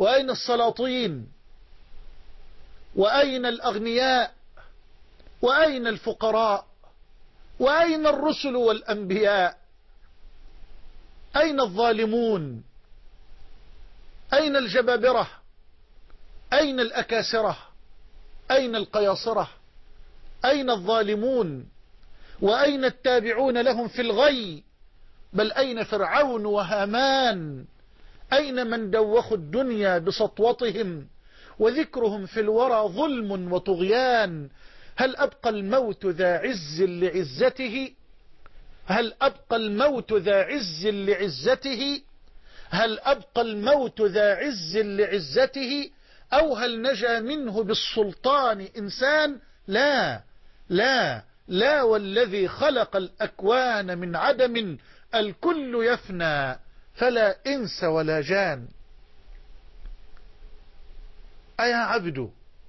وأين السلاطين؟ وأين الأغنياء؟ وأين الفقراء؟ وأين الرسل والأنبياء؟ أين الظالمون؟ أين الجبابرة؟ أين الأكاسرة؟ أين القياصرة؟ أين الظالمون؟ وأين التابعون لهم في الغي؟ بل أين فرعون وهامان؟ أين من دوخوا الدنيا بسطوتهم وذكرهم في الورى ظلم وطغيان؟ هل أبقى الموت ذا عز لعزته؟ هل أبقى الموت ذا عز لعزته؟ هل أبقى الموت ذا عز لعزته؟ أو هل نجا منه بالسلطان إنسان؟ لا لا لا، والذي خلق الأكوان من عدم الكل يفنى فلا إنس ولا جان. أيا عبد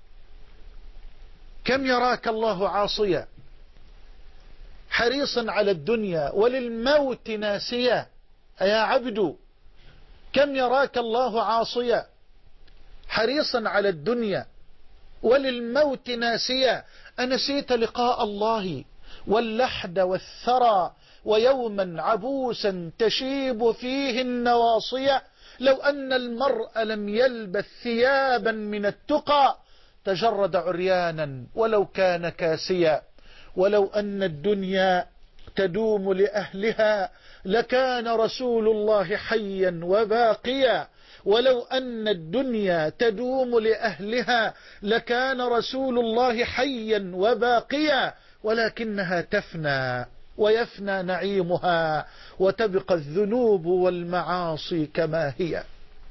كم يراك الله عاصيا حريصا على الدنيا وللموت ناسيا. أيا عبد كم يراك الله عاصيا حريصا على الدنيا وللموت ناسيا. أنسيت لقاء الله واللحد والثرى ويوما عبوسا تشيب فيه النواصية؟ لو أن المرء لم يلبث ثيابا من التقى تجرد عريانا ولو كان كاسيا. ولو أن الدنيا تدوم لأهلها لكان رسول الله حيا وباقيا. ولو أن الدنيا تدوم لأهلها لكان رسول الله حيا وباقيا، ولكنها تفنى ويفنى نعيمها وتبقى الذنوب والمعاصي كما هي.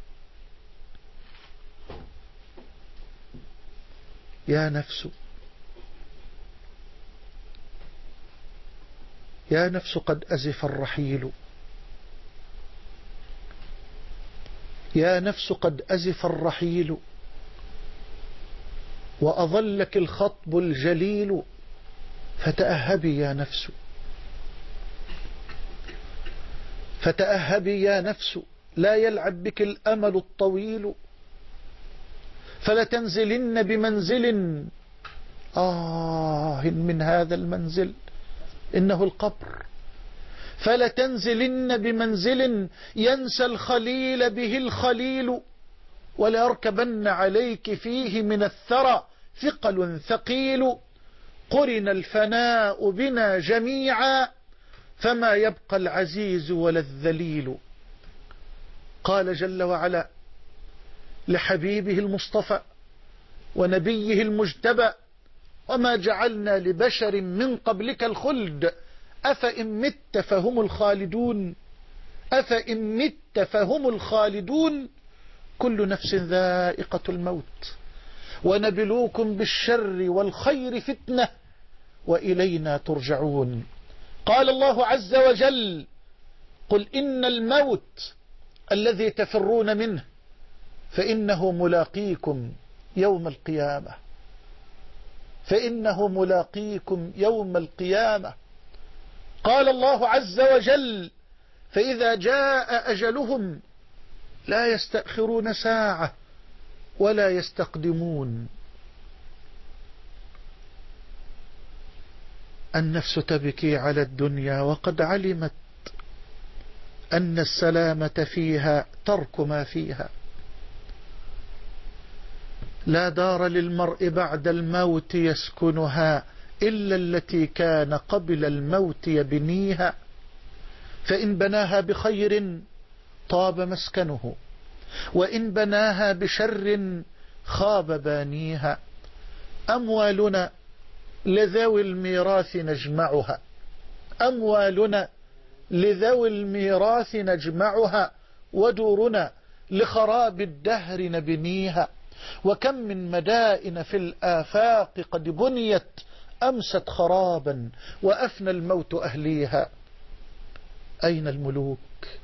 يا نفس يا نفس قد أزف الرحيل، يا نفس قد أزف الرحيل وأظلك الخطب الجليل. فتأهبي يا نفس، فتأهبي يا نفس، لا يلعب بك الأمل الطويل. فلتنزلن بمنزل من هذا المنزل إنه القبر. فلتنزلن بمنزل ينسى الخليل به الخليل، وليركبن عليك فيه من الثرى ثقل ثقيل. قرن الفناء بنا جميعا فما يبقى العزيز ولا الذليل. قال جل وعلا لحبيبه المصطفى ونبيه المجتبى: وما جعلنا لبشر من قبلك الخلد أفإن مت فهم الخالدون، أفإن مت فهم الخالدون. كل نفس ذائقة الموت ونبلوكم بالشر والخير فتنة وإلينا ترجعون. قال الله عز وجل: قل إن الموت الذي تفرون منه فإنه ملاقيكم يوم القيامة، فإنه ملاقيكم يوم القيامة. قال الله عز وجل: فإذا جاء أجلهم لا يستأخرون ساعة ولا يستقدمون. النفس تبكي على الدنيا وقد علمت أن السلامة فيها ترك ما فيها. لا دار للمرء بعد الموت يسكنها إلا التي كان قبل الموت يبنيها. فإن بناها بخير طاب مسكنه، وإن بناها بشر خاب بانيها. أموالنا لذوي الميراث نجمعها، أموالنا لذوي الميراث نجمعها، ودورنا لخراب الدهر نبنيها. وكم من مدائن في الآفاق قد بنيت أمست خرابا وأفنى الموت أهليها. أين الملوك؟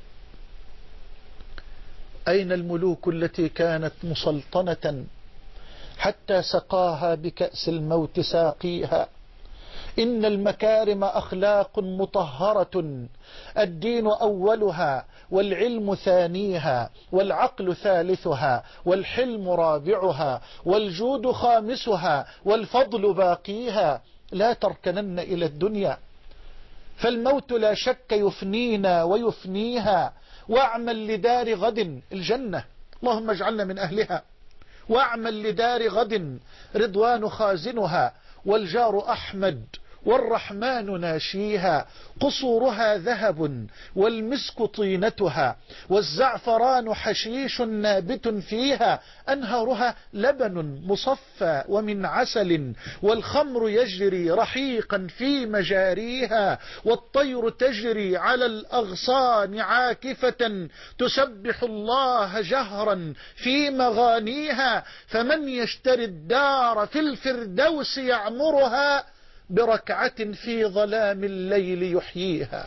أين الملوك التي كانت مسلطنة حتى سقاها بكأس الموت ساقيها؟ إن المكارم أخلاق مطهرة، الدين أولها والعلم ثانيها والعقل ثالثها والحلم رابعها والجود خامسها والفضل باقيها. لا تركنن إلى الدنيا فالموت لا شك يفنينا ويفنيها، واعمل لدار غد الجنة، اللهم اجعلنا من أهلها، واعمل لدار غد رضوان خازنها، والجار أحمد والرحمن ناشيها، قصورها ذهب والمسك طينتها، والزعفران حشيش نابت فيها، أنهارها لبن مصفى ومن عسل، والخمر يجري رحيقا في مجاريها، والطير تجري على الأغصان عاكفة تسبح الله جهرا في مغانيها. فمن يشتري الدار في الفردوس يعمرها بركعة في ظلام الليل يحييها.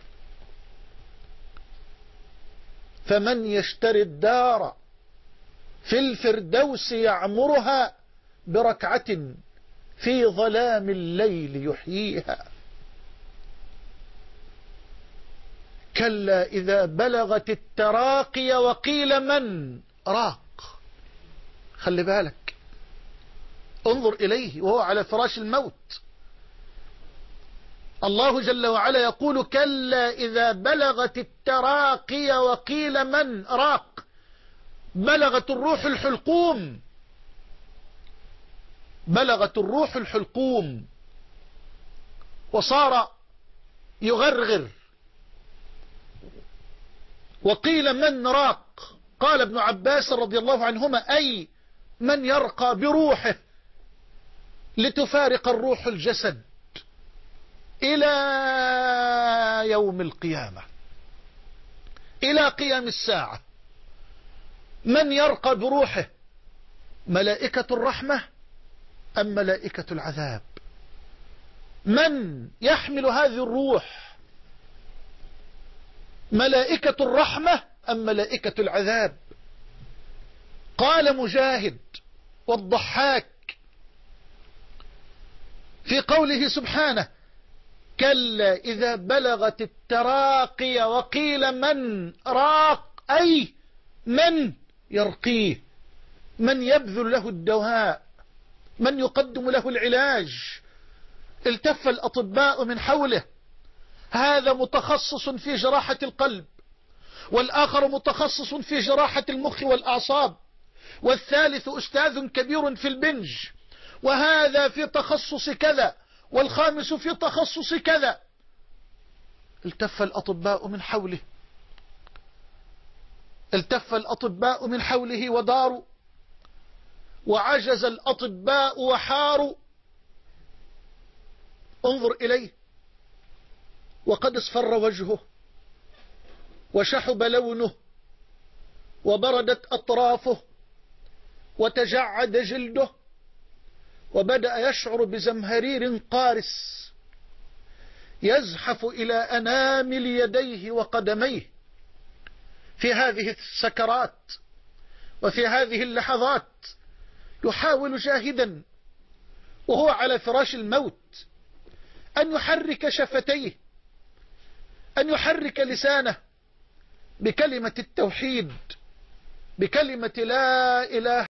فمن يشتري الدار في الفردوس يعمرها بركعة في ظلام الليل يحييها. كلا إذا بلغت التراقي وقيل من راق. خلي بالك، انظر إليه وهو على فراش الموت. الله جل وعلا يقول كلا إذا بلغت التراقي وقيل من راق. بلغت الروح الحلقوم، بلغت الروح الحلقوم وصار يغرغر. وقيل من راق، قال ابن عباس رضي الله عنهما أي من يرقى بروحه لتفارق الروح الجسد إلى يوم القيامة، إلى قيام الساعة. من يرقى بروحه، ملائكة الرحمة أم ملائكة العذاب؟ من يحمل هذه الروح، ملائكة الرحمة أم ملائكة العذاب؟ قال مجاهد والضحاك في قوله سبحانه كلا إذا بلغت التراقي وقيل من راق، أي من يرقيه، من يبذل له الدواء، من يقدم له العلاج. التف الأطباء من حوله، هذا متخصص في جراحة القلب، والآخر متخصص في جراحة المخ والأعصاب، والثالث أستاذ كبير في البنج، وهذا في تخصص كذا، والخامس في تخصص كذا. التف الأطباء من حوله، التف الأطباء من حوله وداروا، وعجز الأطباء وحاروا. انظر إليه وقد اصفر وجهه وشحب لونه وبردت أطرافه وتجعد جلده، وبدأ يشعر بزمهرير قارس يزحف إلى أنامل يديه وقدميه في هذه السكرات وفي هذه اللحظات. يحاول جاهدا وهو على فراش الموت أن يحرك شفتيه، أن يحرك لسانه بكلمة التوحيد، بكلمة لا إله